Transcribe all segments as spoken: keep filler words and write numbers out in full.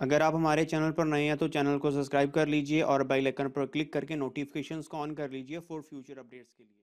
अगर आप हमारे चैनल पर नए हैं तो चैनल को सब्सक्राइब कर लीजिए और बेल आइकन पर क्लिक करके नोटिफिकेशंस को ऑन कर लीजिए फॉर फ्यूचर अपडेट्स के लिए।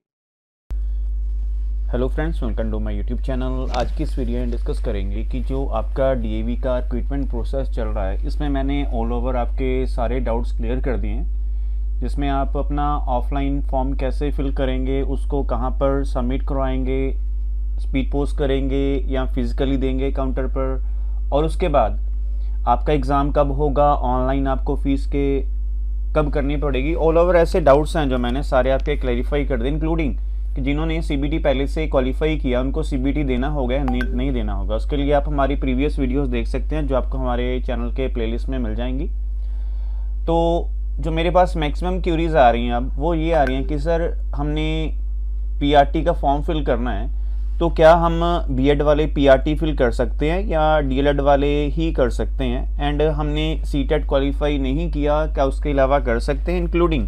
Hello friends, welcome to my YouTube channel. आज की इस वीडियो में डिस्कस करेंगे कि जो आपका डीएवी का रिक्रूटमेंट प्रोसेस चल रहा है, इसमें मैंने ऑल ओवर आपके सारे डाउट्स क्लियर कर दिए हैं। जिसमें आप अपना ऑफलाइन फॉर्म कैसे फिल करेंगे, उसको कहां पर सबमिट करवाएंगे, स्पीड पोस्ट करेंगे या फिजिकली देंगे काउंटर पर, और उसके बाद आपका एग्ज़ाम कब होगा, ऑनलाइन आपको फ़ीस के कब करनी पड़ेगी। ऑल ओवर ऐसे डाउट्स हैं जो मैंने सारे आपके क्लैरिफाई कर दिए, इंक्लूडिंग कि जिन्होंने सीबीटी पहले से क्वालिफाई किया उनको सीबीटी देना होगा या नहीं, नहीं देना होगा। उसके लिए आप हमारी प्रीवियस वीडियोस देख सकते हैं जो आपको हमारे चैनल के प्लेलिस्ट में मिल जाएंगी। तो जो मेरे पास मैक्सिमम क्यूरीज आ रही हैं अब वो ये आ रही हैं कि सर हमने पीआरटी का फॉर्म फिल करना है, तो क्या हम बीएड वाले पीआरटी फिल कर सकते हैं या डीएलएड वाले ही कर सकते हैं, एंड हमने सीटेट क्वालिफाई नहीं किया क्या उसके अलावा कर सकते हैं, including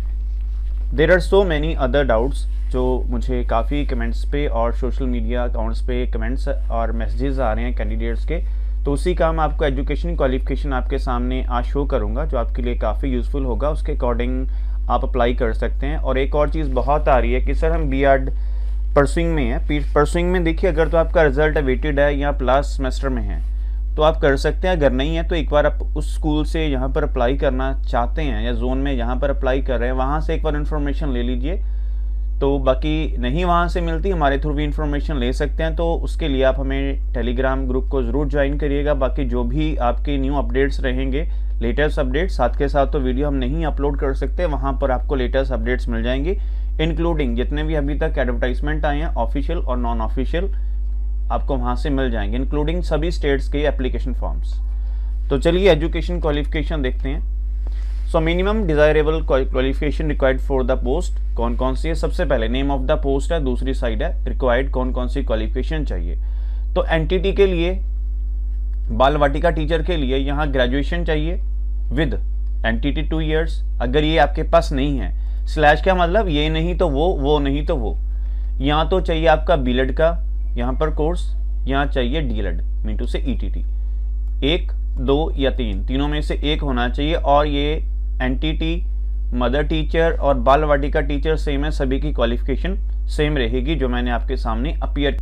there are so many other doubts जो मुझे काफ़ी कमेंट्स पे और सोशल मीडिया अकाउंट्स पे कमेंट्स और मैसेजेस आ रहे हैं कैंडिडेट्स के। तो उसी का मैं आपको एजुकेशन क्वालिफिकेशन आपके सामने आज शो करूंगा जो आपके लिए काफ़ी यूज़फुल होगा। उसके अकॉर्डिंग आप अप्लाई कर सकते हैं। और एक और चीज़ बहुत आ रही है कि सर हम बी एड परसुइंग में है, परसुइंग में देखिए अगर तो आपका रिजल्ट अवेटेड है या लास्ट सेमेस्टर में है तो आप कर सकते हैं, अगर नहीं है तो एक बार आप उस स्कूल से यहाँ पर अप्लाई करना चाहते हैं या जोन में यहाँ पर अप्लाई कर रहे हैं वहाँ से एक बार इन्फॉर्मेशन ले लीजिए। तो बाकी नहीं वहाँ से मिलती हमारे थ्रू भी इन्फॉर्मेशन ले सकते हैं। तो उसके लिए आप हमें टेलीग्राम ग्रुप को ज़रूर ज्वाइन करिएगा। बाकी जो भी आपके न्यू अपडेट्स रहेंगे, लेटेस्ट अपडेट्स, साथ के साथ तो वीडियो हम नहीं अपलोड कर सकते, वहाँ पर आपको लेटेस्ट अपडेट्स मिल जाएंगी, इंक्लूडिंग जितने भी अभी तक एडवर्टाइजमेंट आए हैं ऑफिशियल और नॉन ऑफिशियल आपको वहाँ से मिल जाएंगे, इंक्लूडिंग सभी स्टेट्स के एप्लीकेशन फॉर्म्स। तो चलिए एजुकेशन क्वालिफिकेशन देखते हैं। So minimum desirable qualification required for the post कौन कौन सी है। सबसे पहले नेम ऑफ द पोस्ट है, दूसरी साइड है रिक्वायर्ड कौन कौन सी क्वालिफिकेशन चाहिए। तो एनटीटी के लिए, बाल वाटिका टीचर के लिए यहाँ ग्रेजुएशन चाहिए विद एनटीटी टू इयर्स। अगर ये आपके पास नहीं है, स्लैश का मतलब ये नहीं तो वो, वो नहीं तो वो, यहाँ तो चाहिए आपका बीएड का यहाँ पर कोर्स, यहाँ चाहिए D El Ed mean to say ETT, एक दो या तीन, तीनों में से एक होना चाहिए। और ये एनटीटी, मदर टीचर और बाल वाटिका टीचर सेम है, सभी की क्वालिफिकेशन सेम रहेगी जो मैंने आपके सामने अपीयर।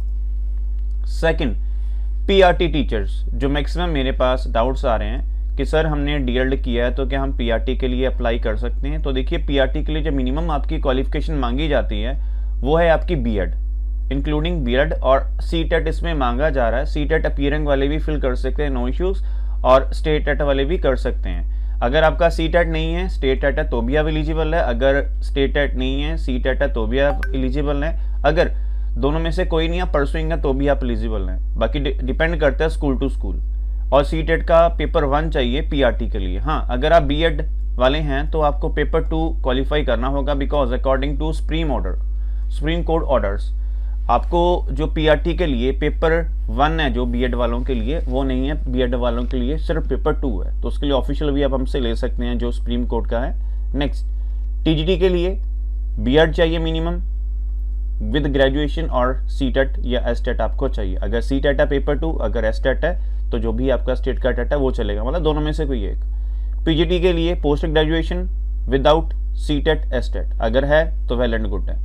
सेकंड, पीआरटी टीचर्स, जो मैक्सिमम मेरे पास डाउट्स आ रहे हैं कि सर हमने डीएलएड किया है तो क्या हम पीआरटी के लिए अप्लाई कर सकते हैं। तो देखिए पीआरटी के लिए जो मिनिमम आपकी क्वालिफिकेशन मांगी जाती है वो है आपकी बीएड, इंक्लूडिंग बीएड, और सीटेट इसमें मांगा जा रहा है। सीटेट अपीयरिंग वाले भी फिल कर सकते हैं, नो इश्यूज, और स्टेट टेट वाले भी कर सकते हैं। अगर आपका सी टेट नहीं है, स्टेट टेट है तो भी आप एलिजिबल है। अगर स्टेट टेट नहीं है, सी टेट है तो भी आप एलिजिबल हैं। अगर दोनों में से कोई नहीं है, परसुइंग है, तो भी आप एलिजिबल हैं। बाकी डिपेंड करता है स्कूल टू स्कूल। और सी टेट का पेपर वन चाहिए पीआरटी के लिए। हाँ, अगर आप बीएड वाले हैं तो आपको पेपर टू क्वालिफाई करना होगा, because according to supreme order, supreme court orders, आपको जो पीआरटी के लिए पेपर वन है जो बीएड वालों के लिए, वो नहीं है बीएड वालों के लिए, सिर्फ पेपर टू है। तो उसके लिए ऑफिशियल भी आप हमसे ले सकते हैं जो सुप्रीम कोर्ट का है। नेक्स्ट, टीजीटी के लिए बीएड चाहिए मिनिमम विद ग्रेजुएशन, और सीटेट या एसटेट आपको चाहिए। अगर सीटेट है पेपर टू, अगर एसटेट है तो जो भी आपका स्टेट का टेट है वो चलेगा, मतलब दोनों में से कोई एक। पीजीटी के लिए post graduation without CTET STET, अगर है तो वेल एंड गुड है।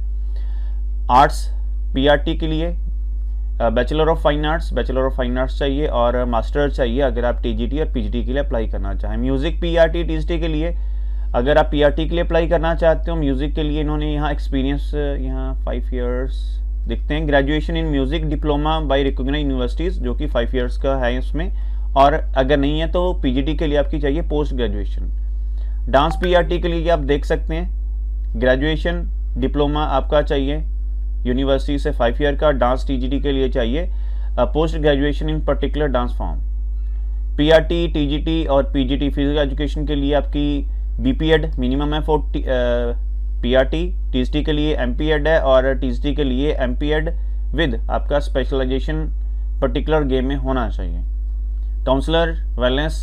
आर्ट्स पीआरटी के लिए bachelor of fine arts, bachelor of fine arts चाहिए, और मास्टर चाहिए अगर आप टीजीटी और पीजीटी के लिए अप्लाई करना चाहें। म्यूजिक पीआरटी टीजीटी के लिए, अगर आप पीआरटी के लिए अप्लाई करना चाहते हो म्यूजिक के लिए, इन्होंने यहाँ एक्सपीरियंस यहाँ फाइव इयर्स दिखते हैं। Graduation in music diploma by recognised universities, जो कि फाइव इयर्स का है इसमें। और अगर नहीं है तो पीजीटी के लिए आपकी चाहिए पोस्ट ग्रेजुएशन। डांस पीआरटी के लिए आप देख सकते हैं ग्रेजुएशन डिप्लोमा आपका चाहिए यूनिवर्सिटी से फाइव ईयर का। डांस टीजीटी के लिए चाहिए post graduation in particular dance form. PRT, TGT और पीजीटी फिजिकल एजुकेशन के लिए आपकी बीपीएड मिनिमम है फॉर पीआरटी, टीजीटी के लिए एमपीएड है, और टीजीटी के लिए एमपीएड विद आपका स्पेशलाइजेशन पर्टिकुलर गेम में होना चाहिए। काउंसलर, वेलनेस,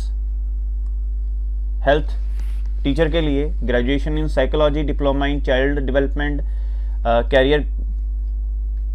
हेल्थ टीचर के लिए graduation in psychology, diploma in child development, career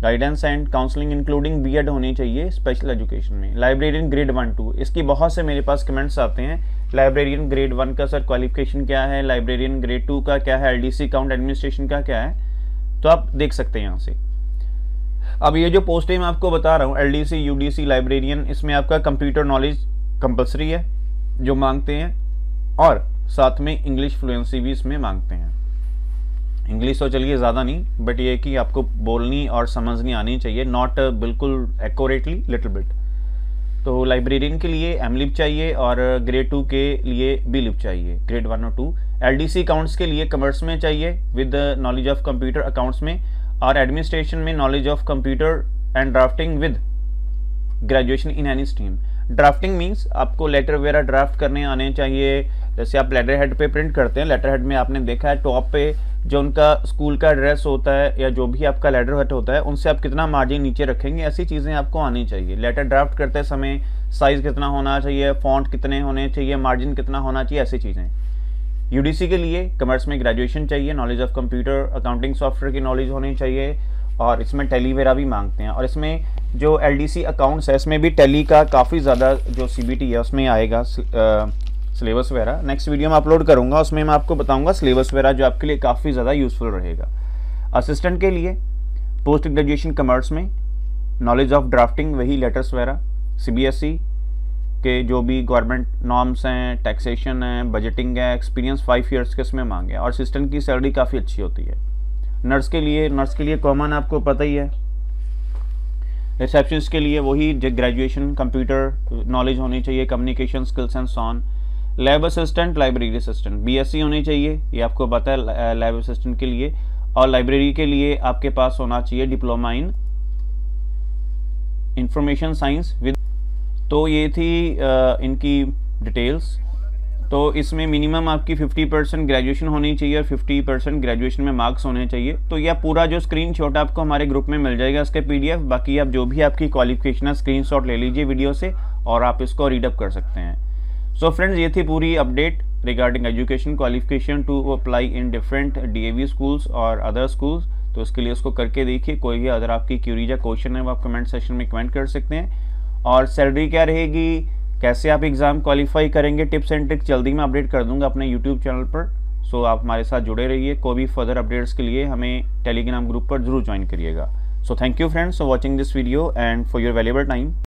guidance and counselling including B Ed होनी चाहिए स्पेशल एजुकेशन में। लाइब्रेरियन ग्रेड वन टू, इसकी बहुत से मेरे पास कमेंट्स आते हैं, लाइब्रेरियन ग्रेड वन का सर क्वालिफिकेशन क्या है, लाइब्रेरियन ग्रेड टू का क्या है, एलडीसी काउंट एडमिनिस्ट्रेशन का क्या है, तो आप देख सकते हैं यहाँ से। अब ये जो पोस्टें मैं आपको बता रहा हूँ, एलडीसी, यूडीसी, लाइब्रेरियन, इसमें आपका कंप्यूटर नॉलेज कंपलसरी है जो मांगते हैं, और साथ में इंग्लिश फ्लुएंसी भी इसमें मांगते हैं। इंग्लिश तो चलिए ज़्यादा नहीं, बट ये कि आपको बोलनी और समझनी आनी चाहिए, नॉट बिल्कुल एक्यूरेटली, लिटिल बिट। तो लाइब्रेरियन के लिए एम लिप चाहिए और ग्रेड टू के लिए बी लिप चाहिए, ग्रेड वन और टू। एलडीसी अकाउंट्स के लिए कॉमर्स में चाहिए with knowledge of computer accounts में, और एडमिनिस्ट्रेशन में knowledge of computer and drafting with graduation in any stream. Drafting means आपको लेटर वगैरह ड्राफ्ट करने आने चाहिए। जैसे आप लेटर हेड पे प्रिंट करते हैं, लेटर हेड में आपने देखा है टॉप पे जो उनका स्कूल का एड्रेस होता है या जो भी आपका लेटर हेड होता है, उनसे आप कितना मार्जिन नीचे रखेंगे, ऐसी चीज़ें आपको आनी चाहिए। लेटर ड्राफ्ट करते समय साइज़ कितना होना चाहिए, फॉन्ट कितने होने चाहिए, मार्जिन कितना होना चाहिए, ऐसी चीज़ें। यूडीसी के लिए कॉमर्स में ग्रेजुएशन चाहिए, knowledge of computer accounting software की नॉलेज होनी चाहिए, और इसमें टैली वगैरह भी मांगते हैं। और इसमें जो एलडीसी अकाउंट्स है, इसमें भी टैली का काफ़ी ज़्यादा जो सीबीटी है उसमें आएगा सिलेबस वगैरह। नेक्स्ट वीडियो में अपलोड करूँगा, उसमें मैं आपको बताऊँगा सिलेबस वगैरह जो आपके लिए काफ़ी ज़्यादा यूज़फुल रहेगा। असिस्टेंट के लिए पोस्ट ग्रेजुएशन कॉमर्स में नॉलेज ऑफ ड्राफ्टिंग, वही लेटर्स वगैरह, सीबीएसई के जो भी गवर्नमेंट नॉर्म्स हैं, टैक्सेशन है, बजटिंग है, एक्सपीरियंस फाइव ईयर्स के इसमें मांगे, और असिस्टेंट की सैलरी काफ़ी अच्छी होती है। नर्स के लिए नर्स के लिए कॉमन आपको पता ही है। रिसेप्शनिस्ट के लिए वही ग्रेजुएशन कंप्यूटर नॉलेज होनी चाहिए, communication skills and so on. Lab assistant, library assistant, BSc होनी चाहिए, ये आपको पता है लैब असिस्टेंट के लिए। और लाइब्रेरी के लिए आपके पास होना चाहिए diploma in information science with. तो ये थी आ, इनकी डिटेल्स। तो इसमें मिनिमम आपकी फिफ्टी परसेंट ग्रेजुएशन होनी चाहिए और फिफ्टी परसेंट ग्रेजुएशन में मार्क्स होने चाहिए। तो यह पूरा जो स्क्रीनशॉट आपको हमारे ग्रुप में मिल जाएगा इसके पीडीएफ। बाकी आप जो भी आपकी क्वालिफिकेशन है स्क्रीनशॉट ले लीजिए वीडियो से और आप इसको रीडअप कर सकते हैं। सो so फ्रेंड्स, ये थी पूरी update regarding education qualification to apply in different DAV schools और अदर स्कूल्स। तो इसके लिए उसको करके देखिए। कोई भी अगर आपकी क्यूरीज या क्वेश्चन है वो आप कमेंट सेक्शन में कमेंट कर सकते हैं। और सैलरी क्या रहेगी, कैसे आप एग्ज़ाम क्वालिफाई करेंगे, टिप्स एंड ट्रिक्स जल्दी मैं अपडेट कर दूंगा अपने यूट्यूब चैनल पर। सो so, आप हमारे साथ जुड़े रहिए। कोई भी फर्दर अपडेट्स के लिए हमें टेलीग्राम ग्रुप पर जरूर ज्वाइन करिएगा। So thank you friends for watching this video and for your valuable time.